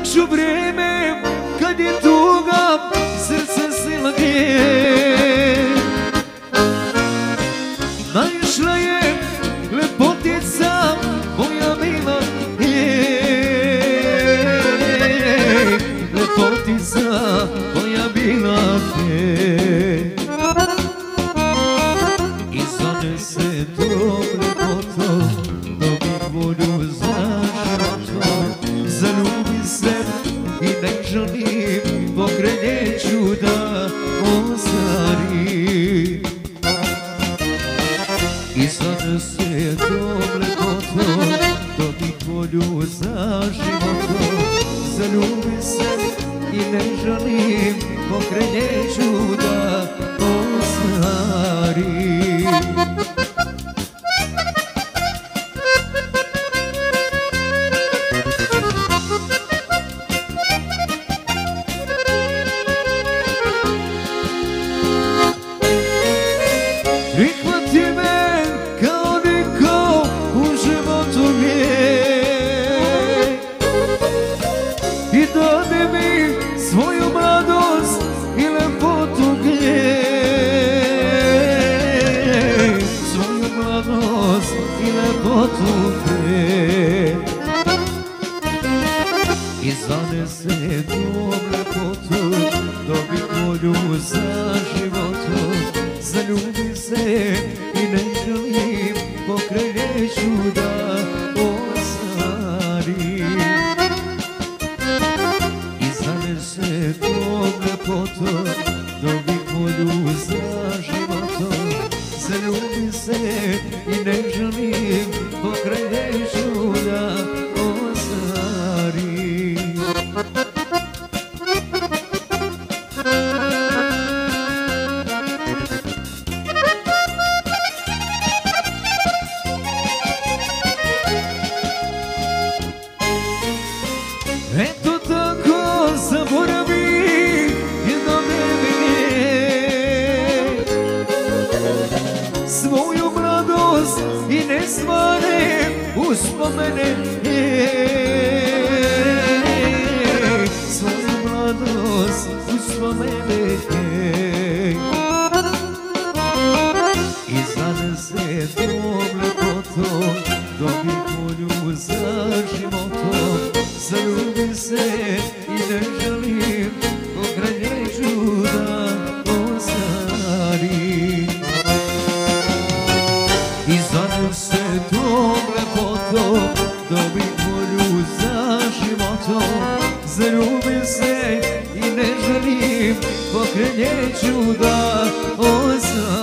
lakše vreme kad je tuga srce silage. Naišla je lepotica moja mila, lepotica moja bila te. I zanese tom lepotom, dobit volju za životom. Zaljubi se i ne želim, pokreneću da ostari. I zanese tom lepotom, dobit volju za životom. Zaljubi se i ne želim, pokreneću da ostari. Prihvati me kao niko u životu je i dade mi svoju mladost i lepotu je. Svoju mladost i lepotu je. I zanese tom lepotu, dobit volju za životom. Zaljubi se i ne želim, pokreneću da ostari. I zanese tom lepotom, dobit volju za životom. Zaljubi se i ne želim, pokreneću da ostari. Eto tako zaboravi jedno vreme svoju mladost i ne stvare uspomene. Svoju mladost uspomene. I zanese tom lepotom, dobit volju za životom. Zaljubi se i ne želim, pokreneću da ostari. I zanese tom lepotom, dobit volju za životom. Zaljubi se i ne želim, pokreneću da ostari.